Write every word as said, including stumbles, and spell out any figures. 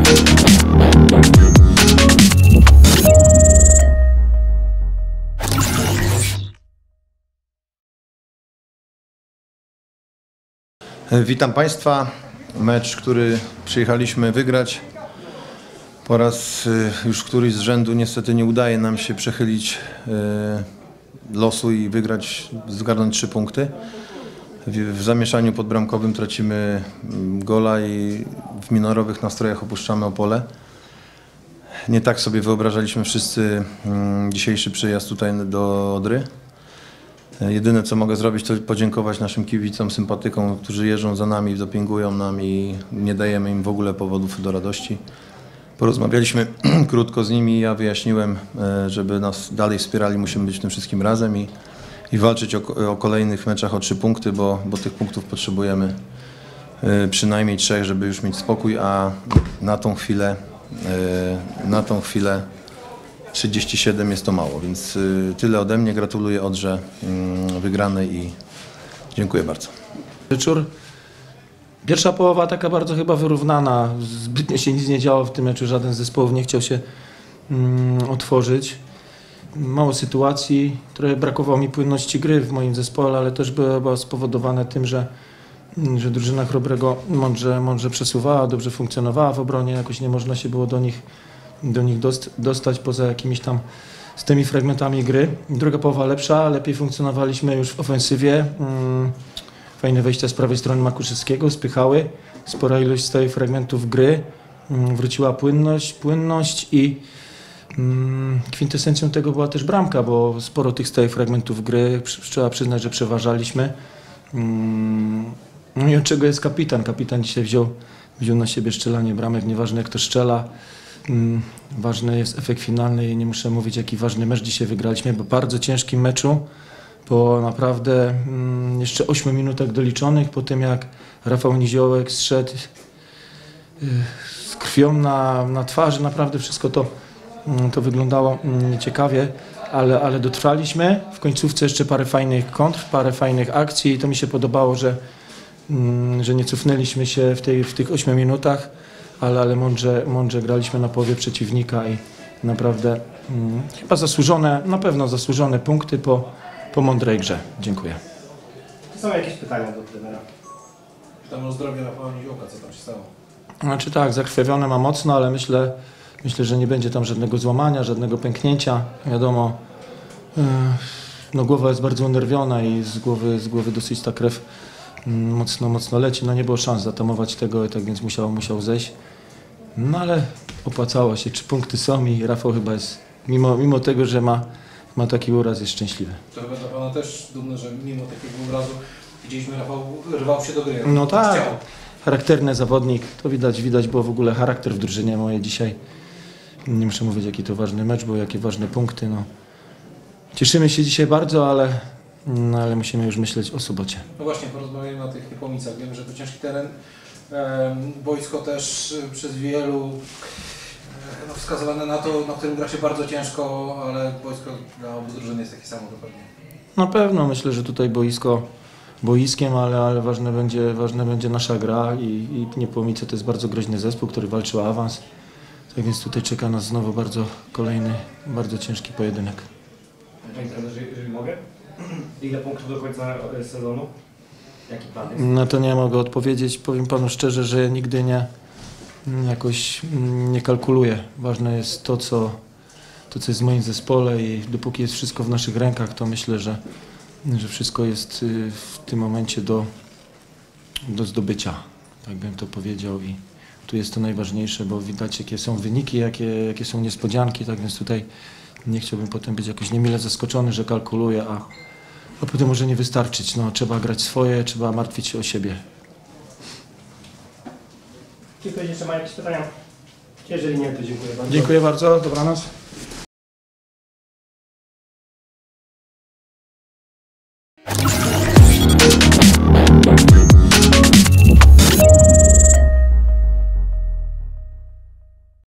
Witam Państwa. Mecz, który przyjechaliśmy wygrać. Po raz już któryś z rzędu niestety nie udaje nam się przechylić losu i wygrać, zgarnąć trzy punkty. W zamieszaniu podbramkowym tracimy gola i w minorowych nastrojach opuszczamy Opole. Nie tak sobie wyobrażaliśmy wszyscy dzisiejszy przyjazd tutaj do Odry. Jedyne co mogę zrobić, to podziękować naszym kibicom, sympatykom, którzy jeżdżą za nami, dopingują nam i nie dajemy im w ogóle powodów do radości. Porozmawialiśmy krótko z nimi i ja wyjaśniłem, żeby nas dalej wspierali, musimy być w tym wszystkim razem i, i walczyć o, o kolejnych meczach o trzy punkty, bo, bo tych punktów potrzebujemy przynajmniej trzech, żeby już mieć spokój, a na tą chwilę, na tą chwilę trzydzieści siedem jest to mało, więc tyle ode mnie. Gratuluję Odrze wygranej i dziękuję bardzo. Wieczór. Pierwsza połowa taka bardzo chyba wyrównana. Zbytnio się nic nie działo w tym meczu, żaden z zespołów nie chciał się mm, otworzyć. Mało sytuacji, trochę brakowało mi płynności gry w moim zespole, ale też było spowodowane tym, że, że drużyna Chrobrego mądrze, mądrze przesuwała, dobrze funkcjonowała w obronie, jakoś nie można się było do nich do nich dostać poza jakimiś tam z tymi fragmentami gry. Druga połowa lepsza, lepiej funkcjonowaliśmy już w ofensywie. Fajne wejścia z prawej strony Makuszewskiego, spychały. Spora ilość stałych fragmentów gry. Wróciła płynność, płynność i kwintesencją tego była też bramka, bo sporo tych stałych fragmentów gry. Trzeba przyznać, że przeważaliśmy. No i od czego jest kapitan? Kapitan dzisiaj wziął, wziął na siebie strzelanie bramek, nieważne jak to strzela. Ważny jest efekt finalny i nie muszę mówić, jaki ważny mecz dzisiaj wygraliśmy, bo bardzo ciężkim meczu, po naprawdę jeszcze ośmiu minutach doliczonych, po tym jak Rafał Niziołek zszedł z krwią na, na twarzy, naprawdę wszystko to, to wyglądało nieciekawie, ale, ale dotrwaliśmy. W końcówce jeszcze parę fajnych kontr, parę fajnych akcji i to mi się podobało, że, że nie cofnęliśmy się w, tej, w tych ośmiu minutach. Ale, ale mądrze, mądrze graliśmy na połowie przeciwnika i naprawdę hmm, chyba zasłużone, na pewno zasłużone punkty po, po mądrej grze. Dziękuję. Czy są jakieś pytania do trenera? Pytam o zdrowie Rafała Niziołka, co tam się stało? Znaczy tak, zakrwawione ma mocno, ale myślę, myślę, że nie będzie tam żadnego złamania, żadnego pęknięcia. Wiadomo, yy, no głowa jest bardzo unerwiona i z głowy, z głowy dosyć ta krew mocno, mocno leci. No nie było szans zatamować tego, tak więc musiał, musiał zejść. No ale opłacało się. Trzy punkty są i Rafał chyba jest, mimo, mimo tego, że ma, ma taki uraz, jest szczęśliwy. To chyba dla Pana też dumne, że mimo takiego urazu widzieliśmy, Rafał rwał się do gry. No tak, charakterny zawodnik. To widać, widać było w ogóle charakter w drużynie mojej dzisiaj. Nie muszę mówić, jaki to ważny mecz był, jakie ważne punkty. No. Cieszymy się dzisiaj bardzo, ale No ale musimy już myśleć o sobocie. No właśnie, porozmawiajmy o tych Niepomicach. Wiemy, że to ciężki teren. E, boisko też przez wielu e, no, wskazywane na to, na którym gra się bardzo ciężko, ale boisko dla obu drużyn jest takie samo to pewnie. Na pewno myślę, że tutaj boisko boiskiem, ale, ale ważne będzie, ważna będzie nasza gra i, i Niepomice to jest bardzo groźny zespół, który walczy o awans. Tak więc tutaj czeka nas znowu bardzo kolejny, bardzo ciężki pojedynek. Panie trenerze, jeżeli mogę? Ile punktów do końca sezonu? Jaki plan jest? No to nie mogę odpowiedzieć. Powiem Panu szczerze, że nigdy nie jakoś nie kalkuluję. Ważne jest to, co, to, co jest w moim zespole i dopóki jest wszystko w naszych rękach, to myślę, że, że wszystko jest w tym momencie do, do zdobycia. Tak bym to powiedział i tu jest to najważniejsze, bo widać jakie są wyniki, jakie, jakie są niespodzianki, tak więc tutaj nie chciałbym potem być jakoś niemile zaskoczony, że kalkuluję, a, a potem może nie wystarczyć. No, trzeba grać swoje, trzeba martwić się o siebie. Czy ktoś jeszcze ma jakieś pytania? Jeżeli nie, to dziękuję bardzo. Dziękuję bardzo, dobranoc.